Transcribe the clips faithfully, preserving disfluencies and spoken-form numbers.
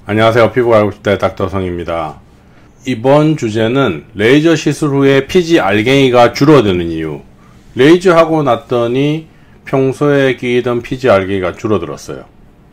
안녕하세요. 피부가 알고 싶다의 닥터성입니다. 이번 주제는 레이저 시술 후에 피지 알갱이가 줄어드는 이유. 레이저 하고 났더니 평소에 끼던 피지 알갱이가 줄어들었어요.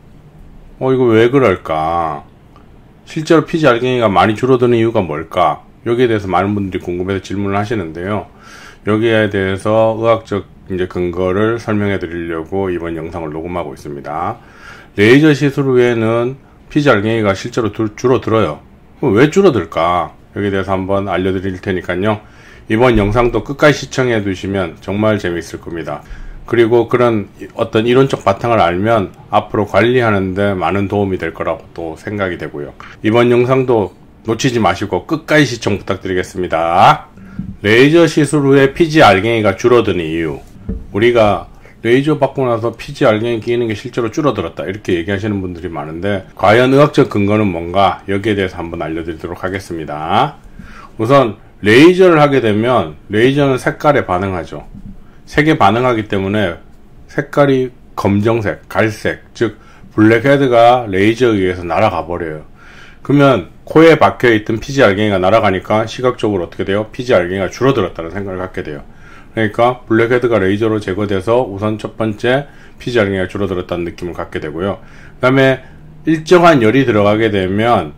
어 이거 왜 그럴까? 실제로 피지 알갱이가 많이 줄어드는 이유가 뭘까? 여기에 대해서 많은 분들이 궁금해서 질문을 하시는데요. 여기에 대해서 의학적 이제 근거를 설명해 드리려고 이번 영상을 녹음하고 있습니다. 레이저 시술 후에는 피지 알갱이가 실제로 줄어들어요. 그럼 왜 줄어들까? 여기에 대해서 한번 알려드릴 테니까요. 이번 영상도 끝까지 시청해 두시면 정말 재미있을 겁니다. 그리고 그런 어떤 이론적 바탕을 알면 앞으로 관리하는데 많은 도움이 될 거라고 또 생각이 되고요. 이번 영상도 놓치지 마시고 끝까지 시청 부탁드리겠습니다. 레이저 시술 후에 피지 알갱이가 줄어드는 이유. 우리가 레이저 받고 나서 피지 알갱이 끼는 게 실제로 줄어들었다 이렇게 얘기하시는 분들이 많은데 과연 의학적 근거는 뭔가 여기에 대해서 한번 알려드리도록 하겠습니다. 우선 레이저를 하게 되면 레이저는 색깔에 반응하죠. 색에 반응하기 때문에 색깔이 검정색, 갈색, 즉 블랙헤드가 레이저에 의해서 날아가 버려요. 그러면 코에 박혀있던 피지 알갱이가 날아가니까 시각적으로 어떻게 돼요? 피지 알갱이가 줄어들었다는 생각을 갖게 돼요. 그러니까 블랙헤드가 레이저로 제거돼서 우선 첫 번째 피지 알갱이가 줄어들었다는 느낌을 갖게 되고요. 그 다음에 일정한 열이 들어가게 되면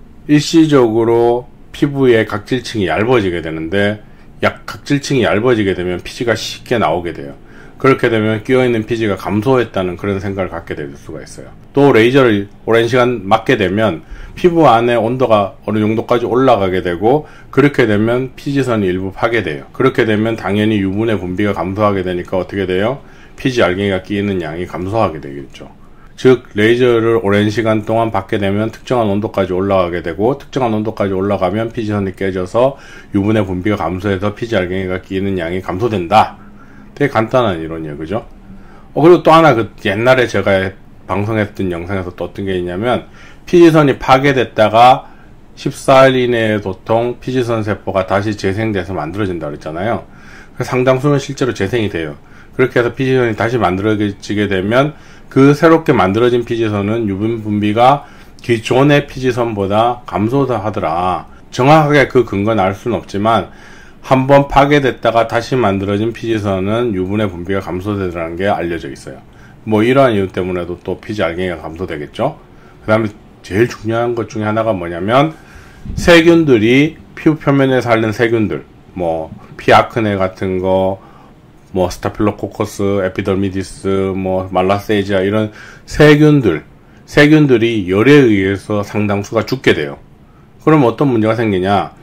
일시적으로 피부의 각질층이 얇아지게 되는데 약 각질층이 얇아지게 되면 피지가 쉽게 나오게 돼요. 그렇게 되면 끼어있는 피지가 감소했다는 그런 생각을 갖게 될 수가 있어요. 또 레이저를 오랜 시간 맞게 되면 피부 안에 온도가 어느 정도까지 올라가게 되고 그렇게 되면 피지선이 일부 파괴돼요. 그렇게 되면 당연히 유분의 분비가 감소하게 되니까 어떻게 돼요? 피지 알갱이가 끼이는 양이 감소하게 되겠죠. 즉 레이저를 오랜 시간 동안 받게 되면 특정한 온도까지 올라가게 되고 특정한 온도까지 올라가면 피지선이 깨져서 유분의 분비가 감소해서 피지 알갱이가 끼이는 양이 감소된다. 되게 간단한 이론이에요. 그죠? 어, 그리고 또 하나 그 옛날에 제가 방송했던 영상에서 또 어떤 게 있냐면 피지선이 파괴됐다가 십사 일 이내에 보통 피지선 세포가 다시 재생돼서 만들어진다 그랬잖아요. 상당수는 실제로 재생이 돼요. 그렇게 해서 피지선이 다시 만들어지게 되면 그 새롭게 만들어진 피지선은 유분 분비가 기존의 피지선보다 감소하더라. 정확하게 그 근거는 알 수는 없지만 한번 파괴됐다가 다시 만들어진 피지선은 유분의 분비가 감소되더라는 게 알려져 있어요. 뭐 이러한 이유 때문에도 또 피지 알갱이가 감소되겠죠. 그 다음에 제일 중요한 것 중에 하나가 뭐냐면 세균들이 피부 표면에 사는 세균들, 뭐 피아크네 같은 거, 뭐 스타필로코커스, 에피더미디스, 뭐 말라세이지아 이런 세균들, 세균들이 열에 의해서 상당수가 죽게 돼요. 그럼 어떤 문제가 생기냐?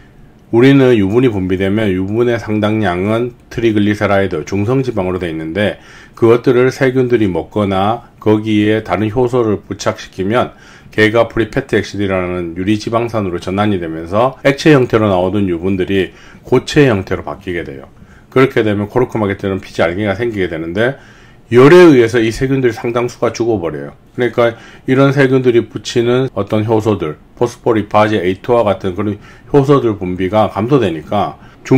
우리는 유분이 분비되면 유분의 상당량은 트리글리세라이드, 중성지방으로 되어 있는데 그것들을 세균들이 먹거나 거기에 다른 효소를 부착시키면 걔가 프리패티 엑시드라는 유리지방산으로 전환이 되면서 액체 형태로 나오던 유분들이 고체 형태로 바뀌게 돼요. 그렇게 되면 코르크마게 되는 피지 알갱이가 생기게 되는데 열에 의해서 이 세균들이 상당수가 죽어버려요. 그러니까 이런 세균들이 붙이는 어떤 효소들, 포스포리파제, 에이투와 같은 그런 효소들 분비가 감소되니까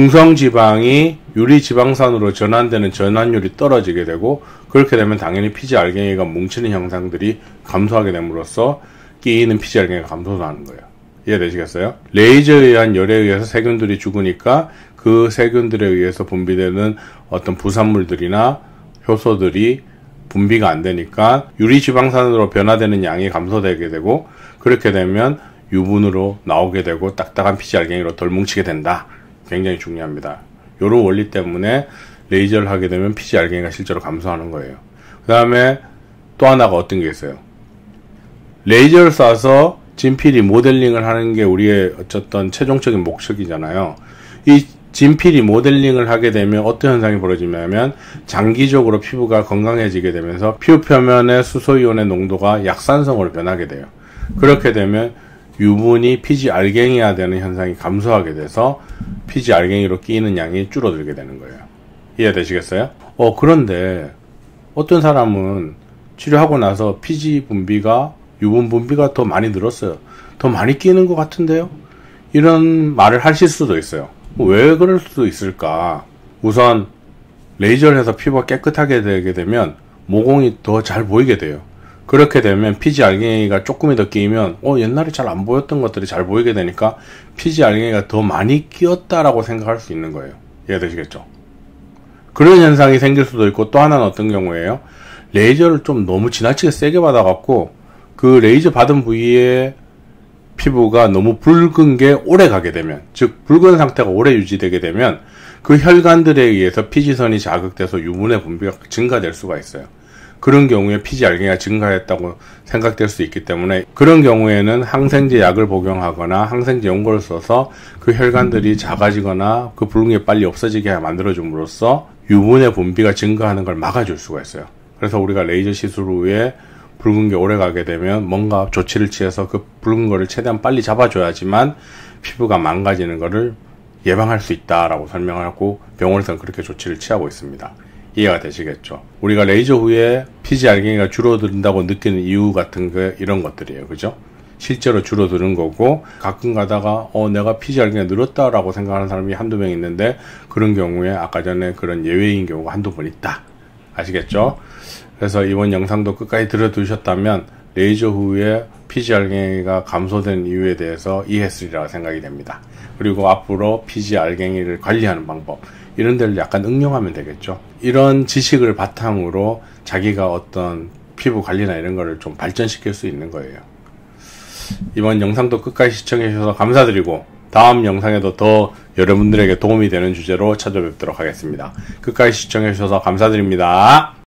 중성지방이 유리지방산으로 전환되는 전환율이 떨어지게 되고 그렇게 되면 당연히 피지 알갱이가 뭉치는 현상들이 감소하게 됨으로써 끼이는 피지 알갱이가 감소하는 거예요. 이해되시겠어요? 레이저에 의한 열에 의해서 세균들이 죽으니까 그 세균들에 의해서 분비되는 어떤 부산물들이나 효소들이 분비가 안 되니까 유리지방산으로 변화되는 양이 감소되게 되고 그렇게 되면 유분으로 나오게 되고 딱딱한 피지 알갱이로 덜 뭉치게 된다. 굉장히 중요합니다. 이런 원리 때문에 레이저를 하게 되면 피지 알갱이가 실제로 감소하는 거예요. 그 다음에 또 하나가 어떤 게 있어요. 레이저를 쏴서 진피리 모델링을 하는 게 우리의 어쨌든 최종적인 목적이잖아요. 이 진피리 모델링을 하게 되면 어떤 현상이 벌어지냐면 장기적으로 피부가 건강해지게 되면서 피부 표면의 수소이온의 농도가 약산성으로 변하게 돼요. 그렇게 되면 유분이 피지 알갱이화 되는 현상이 감소하게 돼서 피지 알갱이로 끼이는 양이 줄어들게 되는 거예요. 이해되시겠어요? 어 그런데 어떤 사람은 치료하고 나서 피지 분비가 유분 분비가 더 많이 늘었어요. 더 많이 끼는 것 같은데요? 이런 말을 하실 수도 있어요. 왜 그럴 수도 있을까? 우선 레이저를 해서 피부가 깨끗하게 되게 되면 모공이 더 잘 보이게 돼요. 그렇게 되면 피지 알갱이가 조금이더 끼면 어 옛날에 잘 안 보였던 것들이 잘 보이게 되니까 피지 알갱이가 더 많이 끼었다라고 생각할 수 있는 거예요. 이해되시겠죠? 그런 현상이 생길 수도 있고, 또 하나는 어떤 경우에요? 레이저를 좀 너무 지나치게 세게 받아갖고 그 레이저 받은 부위에 피부가 너무 붉은 게 오래 가게 되면, 즉 붉은 상태가 오래 유지되게 되면 그 혈관들에 의해서 피지선이 자극돼서 유분의 분비가 증가될 수가 있어요. 그런 경우에 피지 알갱이가 증가했다고 생각될 수 있기 때문에, 그런 경우에는 항생제 약을 복용하거나 항생제 연고를 써서 그 혈관들이 작아지거나 그 붉은 게 빨리 없어지게 만들어줌으로써 유분의 분비가 증가하는 걸 막아줄 수가 있어요. 그래서 우리가 레이저 시술 후에 붉은 게 오래 가게 되면 뭔가 조치를 취해서 그 붉은 거를 최대한 빨리 잡아줘야지만 피부가 망가지는 거를 예방할 수 있다라고 설명하고, 병원에서는 그렇게 조치를 취하고 있습니다. 이해가 되시겠죠? 우리가 레이저 후에 피지 알갱이가 줄어든다고 느끼는 이유 같은 게 이런 것들이에요. 그죠? 실제로 줄어드는 거고, 가끔 가다가 어 내가 피지 알갱이가 늘었다라고 생각하는 사람이 한두 명 있는데, 그런 경우에 아까 전에 그런 예외인 경우가 한두 번 있다. 아시겠죠? 그래서 이번 영상도 끝까지 들어두셨다면 레이저 후에 피지 알갱이가 감소된 이유에 대해서 이해했으리라 생각이 됩니다. 그리고 앞으로 피지 알갱이를 관리하는 방법, 이런 데를 약간 응용하면 되겠죠. 이런 지식을 바탕으로 자기가 어떤 피부 관리나 이런 거를 좀 발전시킬 수 있는 거예요. 이번 영상도 끝까지 시청해 주셔서 감사드리고, 다음 영상에도 더 여러분들에게 도움이 되는 주제로 찾아뵙도록 하겠습니다. 끝까지 시청해 주셔서 감사드립니다.